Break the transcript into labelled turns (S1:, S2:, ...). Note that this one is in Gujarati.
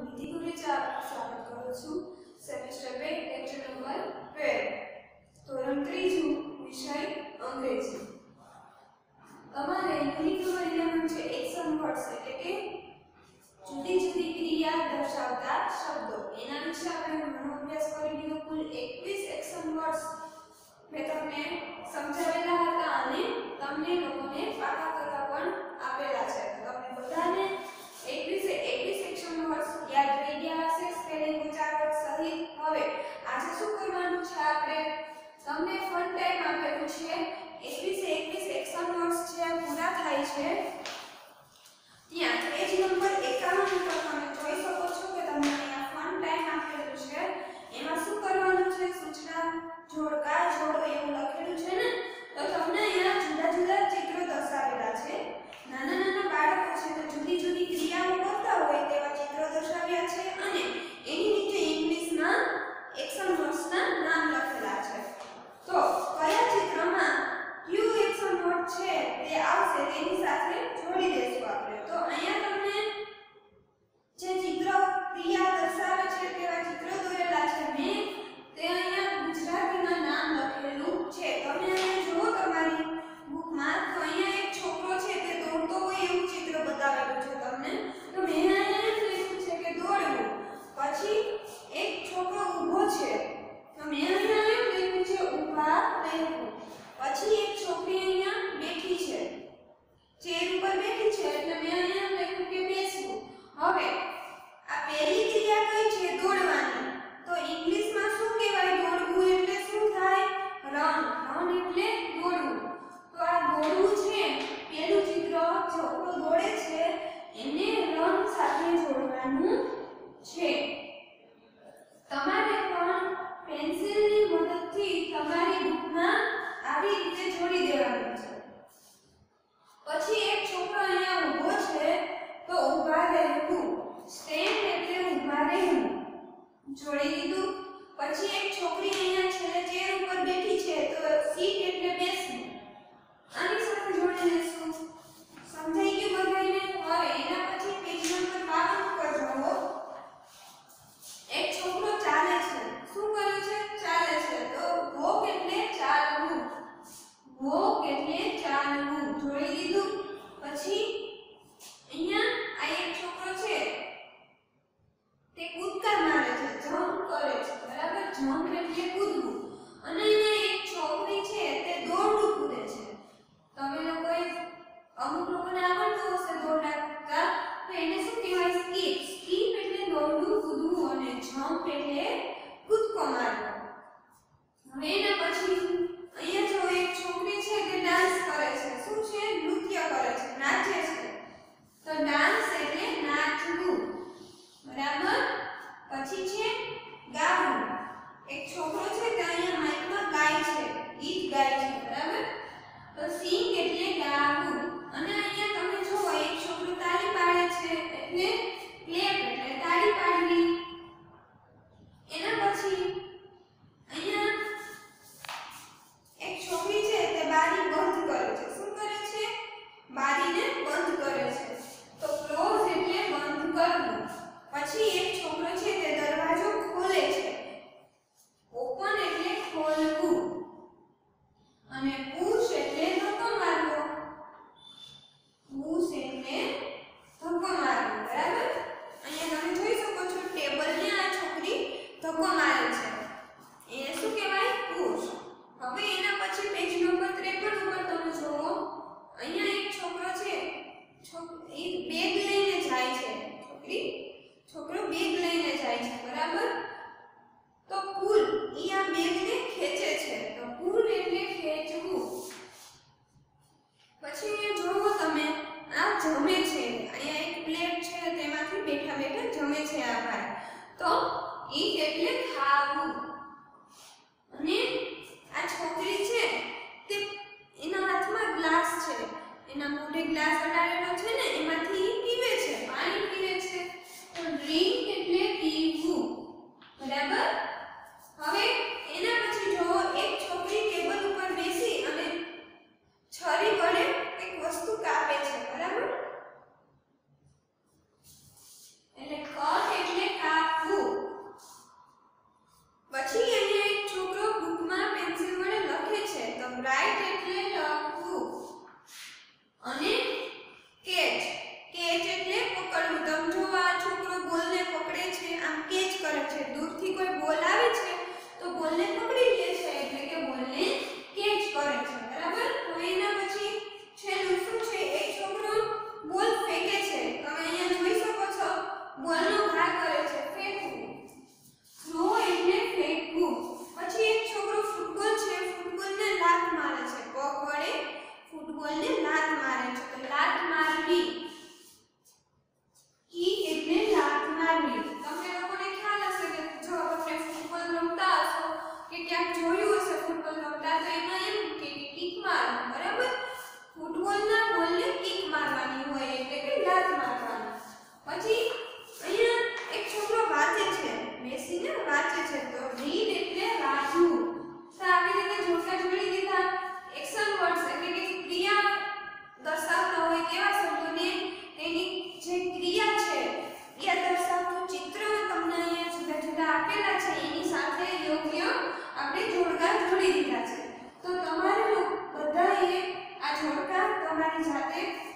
S1: નિધિ સ્વાગત કરું છું સેમેસ્ટર 2 લેક્ચર નંબર 12 ધોરણ 3 વિષય અંગ્રેજી। તમારે યુનિટ નંબર 11 છે એક્શન વર્ડ્સ એટલે કે જુદી જુદી ક્રિયા દર્શાવતા શબ્દો। એના વિશે આપણે ઘણો અભ્યાસ કરી લીધો। કુલ 21 એક્શન વર્ડ્સ મેં તમને સમજાવેલા હતા અને તમને લોકોને પાકા કરવા પણ આપેલા છે। તમને બધાને 21 એક્શન વર્ડ્સ યાદ રહી ગયા હશે સ્પેલિંગ ઉચ્ચારણ સહિત। હવે આજે શું કરવાનું છે આપણે તમને ફન ટાઈમ આપેલું છે 21 એક્શન વર્ડ્સ જે પૂરા થાય છે ત્યાં પેજ નંબર 51 ઉપર તમે જોઈ શકો છો કે તમને અહીંયા ફન ટાઈમ આપેલું છે। એમાં શું કરવાનું છે સૂચના જોડકા જોડો એવું લખેલું છે ને તો તમને અહીંયા જુદા જુદા ચિત્રો દર્શાવેલા છે। નાના નાના બાળકો છે તો જુદી જુદી ક્રિયાઓ કરતા હોય તેવા ચિત્રો દર્શાવ્યા છે અને એની નીચે ઇંગ્લિશમાં એક્શન વર્ડ્સના નામ લખેલા છે। તો કયા ચિત્રમાં કયું એક્શન વર્ડ છે તે આવશે તેની સાથે જોડી દેશું આપણે। તો અહીંયા તમને જે ચિત્ર ક્રિયા દર્શાવે છે તેવા ચિત્રો દોરેલા છે મેં તે અહીંયા ગુજરાતીમાં નામ લખેલું છે। તમે અહીંયા જુઓ તમારી બુકમાં તો અહીંયા એક છોકરો છે તે દોડતો હોય એવું ચિત્ર બતાવેલું છે તમને। તો મેં અહીંયા એમ લખ્યું છે કે દોડવું, પછી એક છોકરો ઊભો છે તો મેં અહીંયા એમ લખ્યું છે ઊભા રહેવું, પછી એક છોકરી અહીંયા બેઠી છે ચેર ઉપર બેઠી છે એટલે મેં અહીંયા લખ્યું કે બેસવું। હવે આ પહેલી ક્રિયા કઈ છે દોડવાની, તો ઇંગ્લિશમાં શું કહેવાય દોડવું એટલે શું થાય રન, રન એટલે દોડવું। તો આ દોડવું છે પહેલું ચિત્ર છોકરો દોડે છે એને રન સાથે જોડવાનું છે। તમારે પણ પેન્સિલની મદદથી તમારી બુકમાં આવી રીતે જોડી દેવાનું છે। પછી એક છોકરો અહીંયા ઊભો છે તો ઊભા રહેવું, સ્ટેન્ડ એટલે ઊભા રહેવું જોડી દીધું। પછી એક છોકરી અહીંયા છેલ્લે ચેર ઉપર બેઠી છે તો સીટ એટલે બેસવું, આની સાથે જોડી દેશું। સમજાઈ ગયું બધાને? હવે એના પછી પેજ નંબર 52 પર જુઓ। એક છોકરો ચાલે છે, શું કરે છે ચાલે છે તો વોક એટલે ચાલવું, વોક એટલે ચાલવું જોડી દીધું। પછી અહીંયા આ એક છોકરો છે તે કૂદકા મારે છે, જમ્પ કરે છે, બરાબર, જમ્પ એટલે કૂદવું। અને અહીંયા એક છોકરી છે તે દોરડું કૂદે છે। તમે લોકોએ અમુક લોકોને આવડતું હશે દોરડા કૂદતા તો એને શું કહેવાય સ્કીપ, સ્કીપ એટલે દોરડું કૂદવું અને જમ્પ એટલે કૂદકો મારવો। હવે એના પછી અહીંયા જો એક છોકરી છે તે ડાન્સ કરે છે, શું છે નૃત્ય કરે છે, નાચે છે, તો ડાન્સ એટલે નાચવું, બરાબર। પછી છે ગાવું, એક છોકરો છે તે અહીંયા માઈકમાં ગાય છે, ગીત ગાય છે, બરાબર, તો સિંગ એટલે ગાવું। અને અહીંયા તમે જુઓ એક છોકરો તાળી પાડે છે એટલે ક્લેપ એટલે તાળી પાડવી। એના પછી અહીંયા એક છોકરી છે તે બારી બંધ કરે છે, શું કરે છે બારીને બંધ કરે છે, તો ક્લોઝ એટલે બંધ કરવું। પછી એક છોકરો છે તે દરવાજો ખોલે છે, ઓપન એટલે ખોલવું। અને પુશ એટલે ધક્કો મારવો, પુશ એટલે ધક્કો મારવો, બરાબર। અહીંયા તમે જોઈ શકો છો ટેબલને આ છોકરી ધક્કો મારે છે, એને શું કહેવાય પુશ। હવે એના પછી પેજ નંબર 53 ઉપર તમે જુઓ અહીંયા એક છોકરો છે એ બેગ લઈને જાય છે, છોકરો બેગ લઈને જાય છે, બરાબર, તો પુલ ઈ આ બેગને ખેંચે છે, તો પુલ એટલે ખેંચવું। પછી અહીંયા જોવો તમે આ જમે છે, અહીંયા એક પ્લેટ છે તેમાંથી બેઠા બેઠા જમે છે આ ભાઈ, તો ઈટ એટલે ખાવું। અને આ છોકરી છે તે એના હાથમાં ગ્લાસ છે, એના મોઢે ગ્લાસ અડાડેલો છે ને એમાંથી પીવે છે, પાણી પીવે છે, તો ડ્રિંક એટલે પીવું, બરાબર। હવે એના પછી જો એક છોકરી ટેબલ ઉપર બેસી અને છરી વડે એક વસ્તુ કાપે છે, બરાબર, એટલે કટ એટલે તમારી જાતે